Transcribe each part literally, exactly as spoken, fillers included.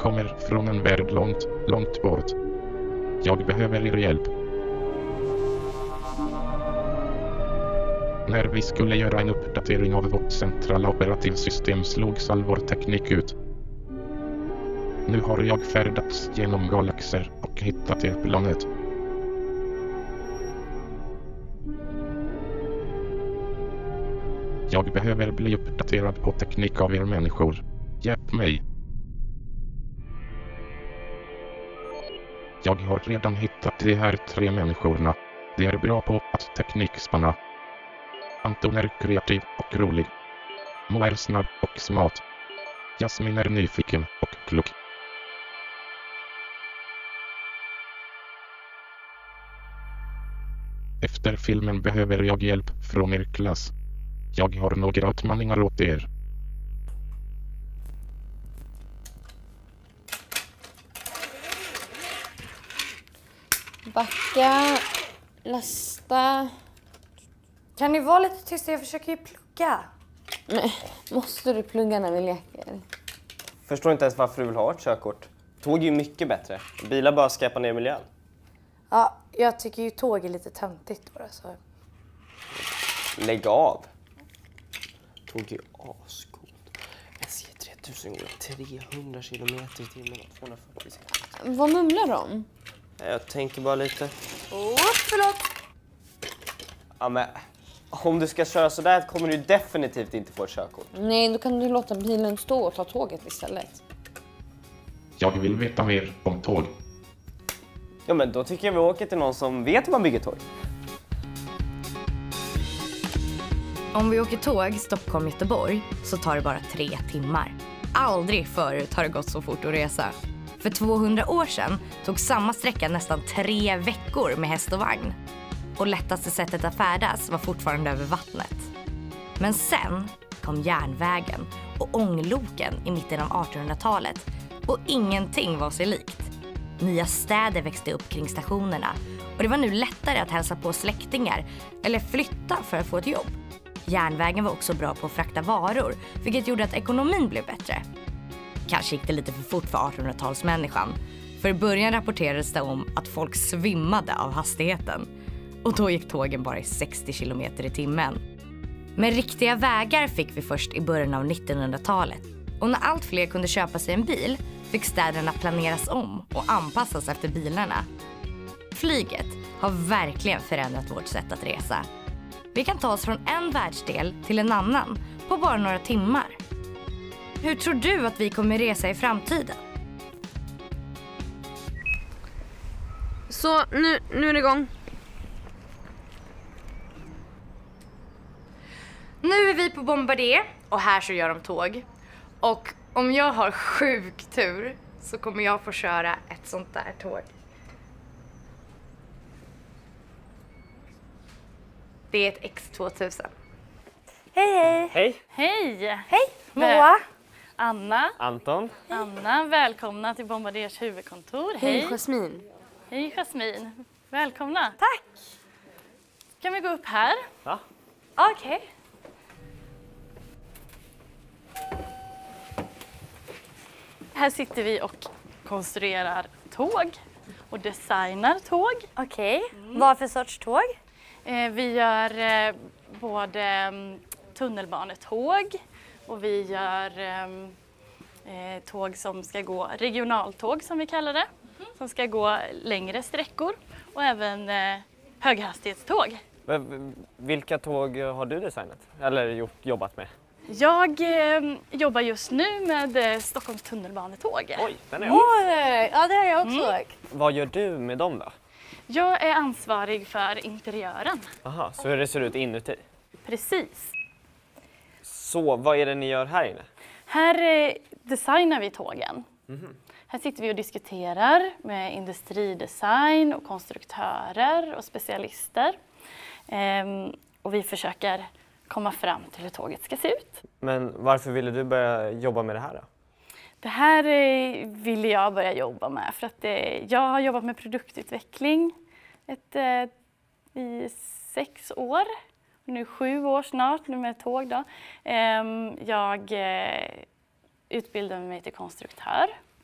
kommer från en värld långt, långt bort. Jag behöver er hjälp. När vi skulle göra en uppdatering av vårt centrala operativsystem slogs all vår teknik ut. Nu har jag färdats genom galaxer och hittat er planet. Jag behöver bli uppdaterad på teknik av er människor. Hjälp mig. Jag har redan hittat de här tre människorna. De är bra på att teknikspanna. Anton är kreativ och rolig. Mo är snabb och smart. Jasmin är nyfiken och klok. Efter filmen behöver jag hjälp från er klass. Jag har några utmaningar åt er. Backa, lasta. Kan ni vara lite tysta? Jag försöker ju plugga. Men måste du plugga när vi leker? Förstår inte ens varför du vill ha ett körkort. Tåg är ju mycket bättre. Bilar bara skräpar ner miljön. Ja, jag tycker ju tåg är lite töntigt då. Så. Lägg av. Tåg är ju ascoolt. S J tretusen går trehundra kilometer i timmen och tvåhundrafyrtio sekunder. Vad mumlar de? Jag tänker bara lite. Åh, förlåt. Ja, men om du ska köra så där kommer du definitivt inte få ett körkort. Nej, då kan du låta bilen stå och ta tåget istället. Jag vill veta mer om tåg. Ja, men då tycker jag vi åker till någon som vet hur man bygger tåg. Om vi åker tåg Stockholm-Göteborg så tar det bara tre timmar. Aldrig förut har det gått så fort att resa. För tvåhundra år sedan tog samma sträcka nästan tre veckor med häst och vagn. Och lättaste sättet att färdas var fortfarande över vattnet. Men sen kom järnvägen och ångloken i mitten av artonhundratalet. Och ingenting var sig likt. Nya städer växte upp kring stationerna. Och det var nu lättare att hälsa på släktingar eller flytta för att få ett jobb. Järnvägen var också bra på att frakta varor, vilket gjorde att ekonomin blev bättre. Kanske gick det lite för fort för artonhundratalsmänniskan. För i början rapporterades det om att folk svimmade av hastigheten. Och då gick tågen bara i sextio kilometer i timmen. Men riktiga vägar fick vi först i början av nittonhundratalet. Och när allt fler kunde köpa sig en bil fick städerna planeras om och anpassas efter bilarna. Flyget har verkligen förändrat vårt sätt att resa. Vi kan ta oss från en världsdel till en annan på bara några timmar. Hur tror du att vi kommer resa i framtiden? Så, nu, nu är det igång. Nu är vi på Bombardier och här så gör de tåg. Och om jag har sjuk tur så kommer jag få köra ett sånt där tåg. Det är ett X tvåtusen. Hej hej! Hej! Hej! Hej! Väl- Moa! Anna, Anton. Anna, välkomna till Bombardiers huvudkontor. Hej, Jasmin. Hej Jasmin, välkomna. Tack! Kan vi gå upp här? Ja. Okej. Här sitter vi och konstruerar tåg och designar tåg. Okej. Vad för sorts tåg? Eh, vi gör eh, både mm, tunnelbanetåg och vi gör eh, eh, tåg som ska gå, regionaltåg som vi kallar det, som ska gå längre sträckor och även eh, höghastighetståg. Men vilka tåg har du designat? Eller gjort, jobbat med? Jag eh, jobbar just nu med eh, Stockholms tunnelbanetåg. Oj, den är Oj, ja det har jag också mm. Vad gör du med dem då? Jag är ansvarig för interiören. Aha, så hur det ser ut inuti? Precis. Så vad är det ni gör här inne? Här eh, designar vi tågen. Mm-hmm. Här sitter vi och diskuterar med industridesign och konstruktörer och specialister. Ehm, och vi försöker komma fram till hur tåget ska se ut. Men varför ville du börja jobba med det här då? Det här eh, ville jag börja jobba med för att eh, jag har jobbat med produktutveckling ett, eh, i sex år. Nu sju år snart, nu med tåg då. Eh, jag eh, utbildade mig till konstruktör.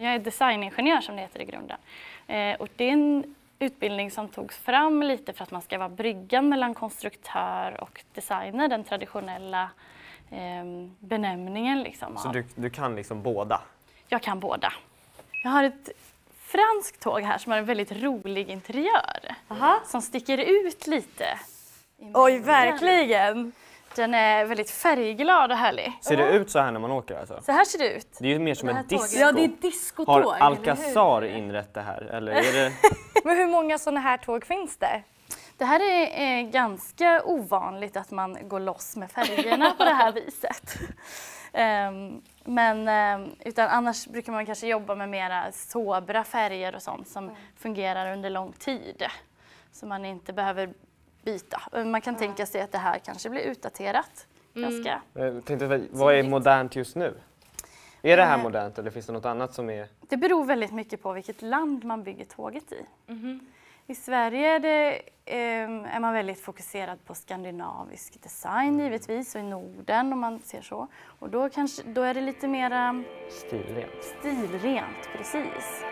Jag är designingenjör som det heter i grunden. Eh, och det är en utbildning som togs fram lite för att man ska vara bryggan mellan konstruktör och designer, den traditionella eh, benämningen. Liksom, Så av. du, du kan liksom båda? Jag kan båda. Jag har ett franskt tåg här som har en väldigt rolig interiör. Aha. Som sticker ut lite. Oj, verkligen! Den är väldigt färgglad och härlig. Ser det ut så här när man åker alltså? Så här ser det ut. Det är ju mer som ett disco. Ja, det är discotåg. Har Alcazar inrett det här? Eller är det... Men hur många sådana här tåg finns det? Det här är, är ganska ovanligt att man går loss med färgerna på det här viset. Um, men um, utan annars brukar man kanske jobba med mera sobra färger och sånt som mm. fungerar under lång tid. Så man inte behöver byta. Man kan mm. tänka sig att det här kanske blir utdaterat. Mm. Ganska. Jag tänkte, vad är modernt just nu? Är det här modernt eller finns det något annat som är... Det beror väldigt mycket på vilket land man bygger tåget i. Mm. I Sverige är, det, eh, är man väldigt fokuserad på skandinavisk design givetvis och i Norden om man ser så. Och då, kanske, då är det lite mera stilrent. Stilrent, precis.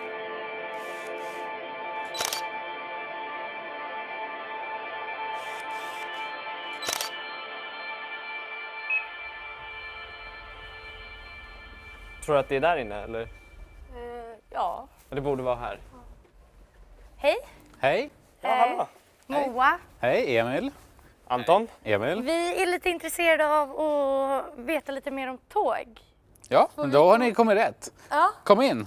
Tror du att det är där inne eller? Uh, ja. Det borde vara här. Hej. Hej. Ja, hallå. Eh, Moa. Hej, Emil. Anton. Emil. Vi är lite intresserade av att veta lite mer om tåg. Ja, då har ni kommit rätt. Ja. Kom in.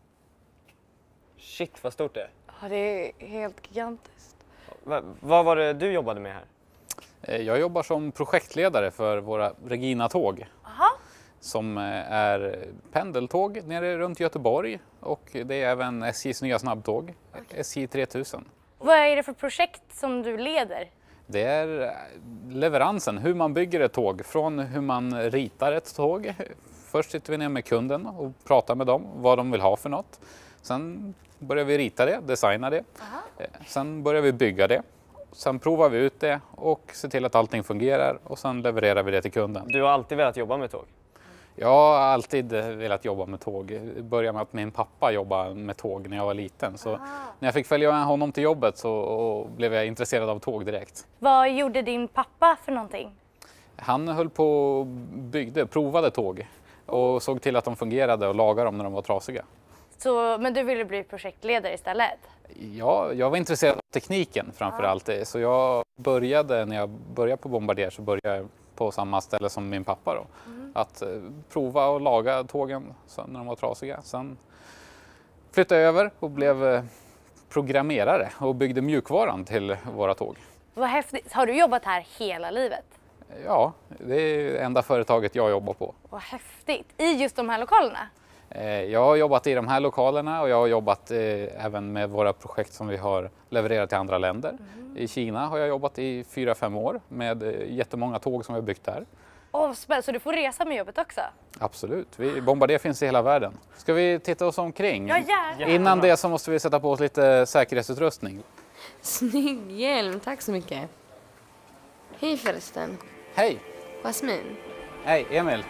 Shit, vad stort det är. Ja, det är helt gigantiskt. Va, vad var det du jobbade med här? Jag jobbar som projektledare för våra Regina-tåg. Aha. Som är pendeltåg nere runt Göteborg och det är även S J:s nya snabbtåg, okay. S J tre tusen. Vad är det för projekt som du leder? Det är leveransen, hur man bygger ett tåg, från hur man ritar ett tåg. Först sitter vi ner med kunden och pratar med dem vad de vill ha för något. Sen börjar vi rita det, designa det. Aha. Sen börjar vi bygga det. Sen provar vi ut det och ser till att allting fungerar och sen levererar vi det till kunden. Du har alltid velat jobba med tåg? Jag har alltid velat jobba med tåg. Det började med att min pappa jobbade med tåg när jag var liten. Så när jag fick följa med honom till jobbet så blev jag intresserad av tåg direkt. Vad gjorde din pappa för någonting? Han höll på och byggde, provade tåg och såg till att de fungerade och lagade dem när de var trasiga. Så, men du ville bli projektledare istället? Ja, jag var intresserad av tekniken framför ja. allt. Så jag började, när jag började på Bombardier så började jag på samma ställe som min pappa då. Mm. Att eh, prova och laga tågen så, när de var trasiga. Sen flyttade jag över och blev eh, programmerare och byggde mjukvaran till våra tåg. Vad häftigt. Har du jobbat här hela livet? Ja, det är det enda företaget jag jobbar på. Vad häftigt. I just de här lokalerna? Jag har jobbat i de här lokalerna och jag har jobbat eh, även med våra projekt som vi har levererat till andra länder. Mm. I Kina har jag jobbat i fyra, fem år med eh, jättemånga tåg som vi har byggt där. Åh, spännande. Så du får resa med jobbet också? Absolut. Vi, Bombardier finns i hela världen. Ska vi titta oss omkring? Ja, gärna. Innan det så måste vi sätta på oss lite säkerhetsutrustning. Snygg hjälm, tack så mycket. Hej förresten. Hej. Jasmin. Hej, Emil.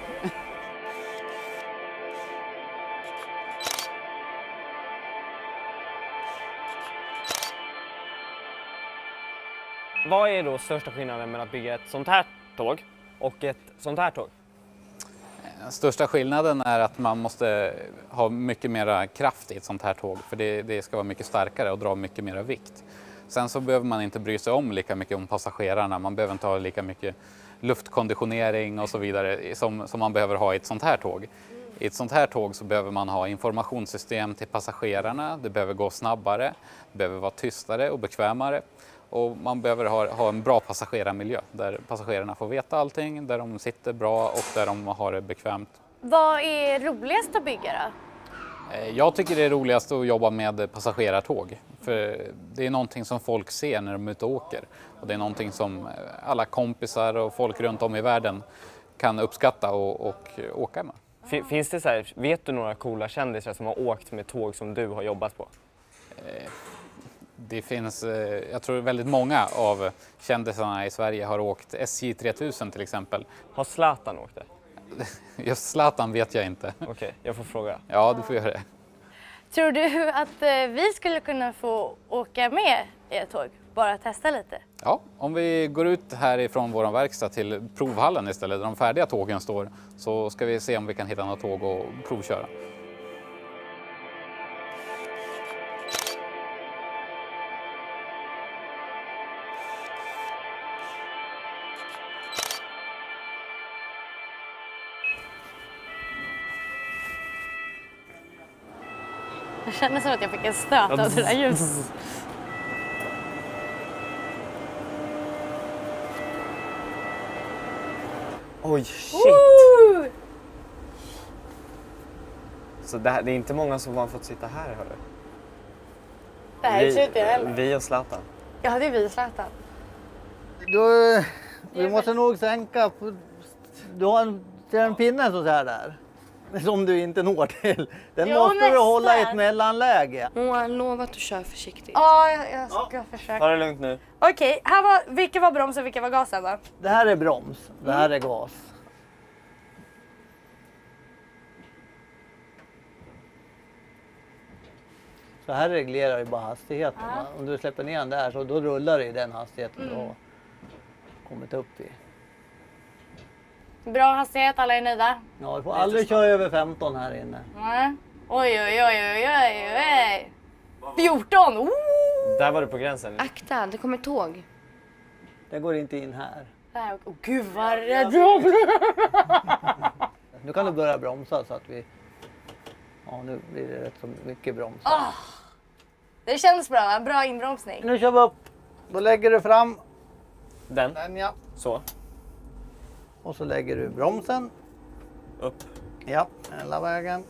Vad är då största skillnaden mellan att bygga ett sånt här tåg och ett sånt här tåg? Den största skillnaden är att man måste ha mycket mer kraft i ett sånt här tåg. För det, det ska vara mycket starkare och dra mycket mer vikt. Sen så behöver man inte bry sig om lika mycket om passagerarna. Man behöver inte ha lika mycket luftkonditionering och så vidare som, som man behöver ha i ett sånt här tåg. I ett sånt här tåg så behöver man ha informationssystem till passagerarna. Det behöver gå snabbare, det behöver vara tystare och bekvämare. Och man behöver ha, ha en bra passagerarmiljö där passagerarna får veta allting, där de sitter bra och där de har det bekvämt. Vad är roligast att bygga då? Jag tycker det är roligast att jobba med passagerartåg. För det är någonting som folk ser när de är ute och åker. Och det är någonting som alla kompisar och folk runt om i världen kan uppskatta och, och åka med. Finns det så här, vet du några coola kändisar som har åkt med tåg som du har jobbat på? Det finns, jag tror väldigt många av kändisarna i Sverige har åkt S J tre tusen till exempel. Har Zlatan åkt det? Just Zlatan vet jag inte. Okej, okay, jag får fråga. Ja, du får göra det. Tror du att eh, vi skulle kunna få åka med i ett tåg? Bara testa lite? Ja, om vi går ut härifrån vår verkstad till provhallen istället där de färdiga tågen står, så ska vi se om vi kan hitta något tåg och provköra. Jag känner som att jag fick en stöt av det där ljuset. Oj, shit! Woo! Så det, här, det är inte många som har fått sitta här, hörru. Nej, det inte heller. Vi och Zlatan. Ja, det är vi och Zlatan. Då, vi måste nog sänka. På, du har en, en pinne så här där. Som du inte når till. Den Jo, måste nästan. du hålla i ett mellanläge. Moa, lova att du kör försiktigt. Ja, jag, jag ska ja. försöka. Ta det lugnt nu. Okej, här var, vilka var broms och vilka var gasen då? Det här är broms, det här är gas. Så här reglerar ju bara hastigheten. Ja. Om du släpper ner den där så då rullar det i den hastigheten Mm. du har kommit upp i. Bra hastighet, alla är nöjda? Ja, du får aldrig köra över femton här inne. Nej. Oj, oj, oj, oj, oj, oj. fjorton! Oh! Där var du på gränsen. Akta, det kommer tåg. Det går inte in här. Åh oh, gud vad rädd jag blev. Nu kan du börja bromsa så att vi... Ja, nu blir det rätt så mycket broms. Oh, det känns bra, en bra inbromsning. Nu kör vi upp. Då lägger du fram Den. den, ja. Så. Och så lägger du bromsen. Upp. Ja, hela vägen.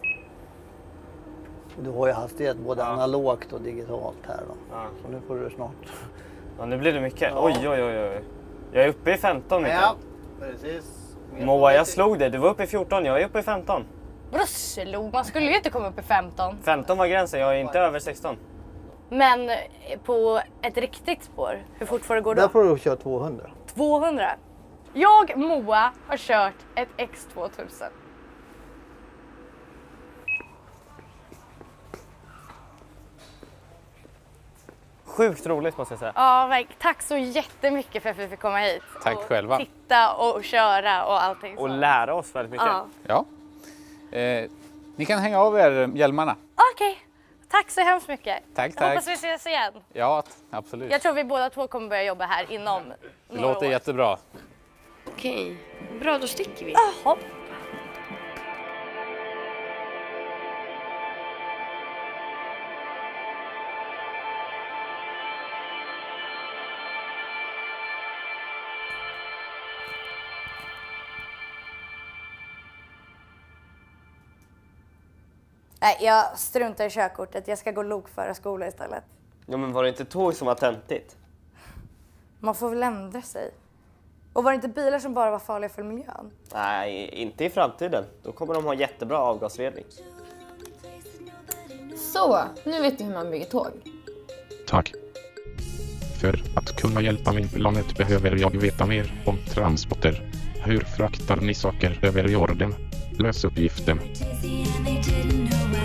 Du har ju hastighet både Ja. analogt och digitalt här då. Ja. Så nu får du snart. Ja, nu blir det mycket. Ja. Oj, oj, oj, oj. Jag är uppe i femton, Mikael. Ja, precis. Moa, jag slog dig. Du var uppe i fjorton, jag är uppe i femton. Vadå slog? Man skulle ju inte komma upp i femton. femton var gränsen, jag är inte över sexton. Men på ett riktigt spår, hur fort får det gå Där då? får du köra tvåhundra. tvåhundra. Jag, Moa, har kört ett X tvåtusen. Sjukt roligt måste jag säga. Ja, verkligen. Tack så jättemycket för att vi fick komma hit. Tack och själva. Titta och köra och allting. Och så. lära oss väldigt mycket. Ja. Ja. Eh, ni kan hänga av er hjälmarna. Okej, tack så hemskt mycket. Tack, Jag tack. hoppas vi ses igen. Ja, t- absolut. Jag tror vi båda två kommer börja jobba här inom Det några låter år. jättebra. Okej, bra då sticker vi. Jaha. Nej, jag struntar i körkortet. Jag ska gå lokförarskola istället. Ja, men var det inte tåg som var töntigt? Man får väl ändra sig. Och var det inte bilar som bara var farliga för miljön? Nej, inte i framtiden. Då kommer de ha jättebra avgasrening. Så, nu vet du hur man bygger tåg. Tack. För att kunna hjälpa min planet behöver jag veta mer om transporter. Hur fraktar ni saker över jorden? Lös uppgiften. Dizzy and they didn't know